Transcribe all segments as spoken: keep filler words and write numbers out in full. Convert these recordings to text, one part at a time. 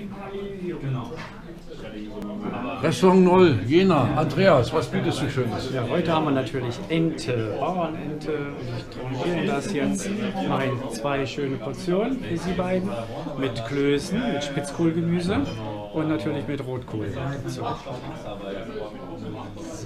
Restaurant Noll, Jena. Andreas, was bietest du Schönes? Ja, heute haben wir natürlich Ente, Bauernente. Und ich probiere das jetzt. Ich mache zwei schöne Portionen für Sie beiden. Mit Klößen, mit Spitzkohlgemüse und natürlich mit Rotkohl dazu. So.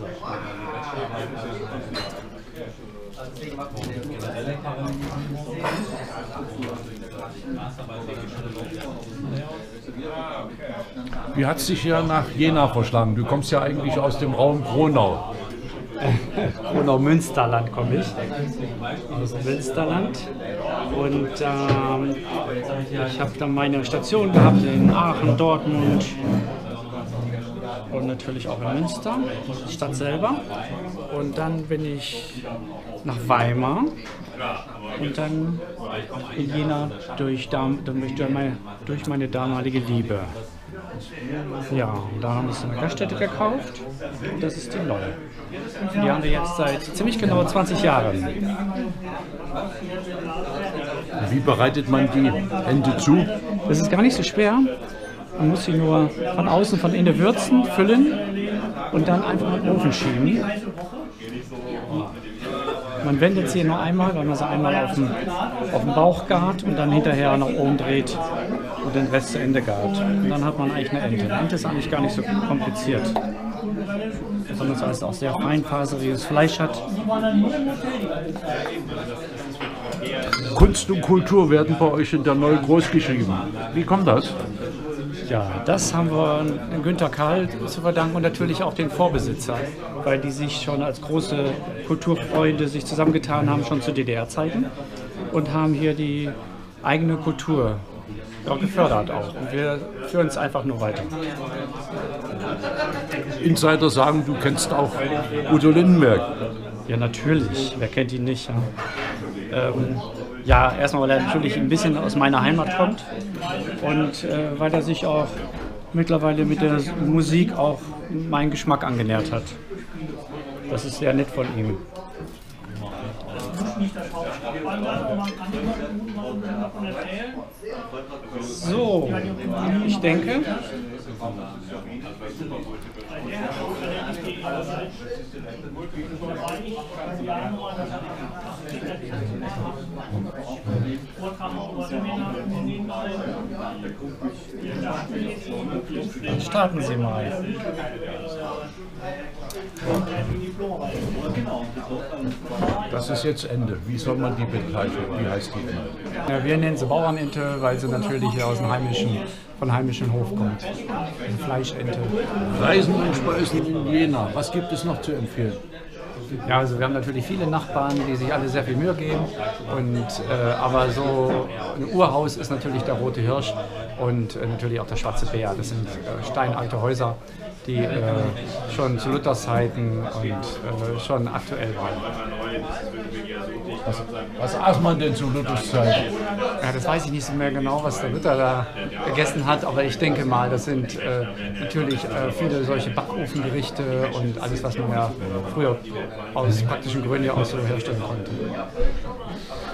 Wie hat es dich ja nach Jena verschlagen? Du kommst ja eigentlich aus dem Raum Kronau. Kronau-Münsterland komme ich, aus dem Münsterland. Und ähm, ich habe dann meine Station gehabt in Aachen, Dortmund und natürlich auch in Münster, die Stadt selber. Und dann bin ich nach Weimar und dann in Jena durch, durch, meine, durch meine damalige Liebe. Ja, und da haben wir uns eine Gaststätte gekauft und das ist die Noll. Die haben wir jetzt seit ziemlich genau zwanzig Jahren. Wie bereitet man die Ente zu? Das ist gar nicht so schwer. Man muss sie nur von außen, von innen würzen, füllen und dann einfach in den Ofen schieben. Man wendet sie nur einmal, weil man sie einmal auf den, auf den Bauch gart und dann hinterher nach oben dreht und den Rest zu Ende gart. Und dann hat man eigentlich eine Ente. Eine Ente ist eigentlich gar nicht so kompliziert, sondern es heißt auch sehr feinfaseriges Fleisch hat. Kunst und Kultur werden bei euch in der Noll großgeschrieben. Wie kommt das? Ja, das haben wir Günter Karl zu verdanken und natürlich auch den Vorbesitzer, weil die sich schon als große Kulturfreunde sich zusammengetan haben, schon zu D D R-Zeiten und haben hier die eigene Kultur auch gefördert auch. Und wir führen es einfach nur weiter. Insider sagen, du kennst auch Udo Lindenberg. Ja, natürlich. Wer kennt ihn nicht? Ja, ähm, ja erstmal, weil er natürlich ein bisschen aus meiner Heimat kommt und äh, weil er sich auch mittlerweile mit der Musik auch meinen Geschmack angenähert hat. Das ist sehr nett von ihm. So, ich denke, dann starten Sie mal. Das ist jetzt Ende. Wie soll man die bezeichnen? Wie heißt die denn? Ja, wir nennen sie Bauernente, weil sie natürlich hier aus dem heimischen, von heimischen Hof kommt. Also Fleischente. Reisen und Speisen in Jena. Was gibt es noch zu empfehlen? Ja, also wir haben natürlich viele Nachbarn, die sich alle sehr viel Mühe geben. Und, äh, aber so ein Urhaus ist natürlich der Rote Hirsch und äh, natürlich auch der Schwarze Bär. Das sind äh, steinalte Häuser, die äh, schon zu Luthers Zeiten und äh, schon aktuell waren. Was, was aß man denn zu Luthers Zeit? Ja, das weiß ich nicht so mehr genau, was der Luther da gegessen hat, aber ich denke mal, das sind äh, natürlich äh, viele solche Backofengerichte und alles, was man ja früher aus praktischen Gründen ja auch so herstellen konnte.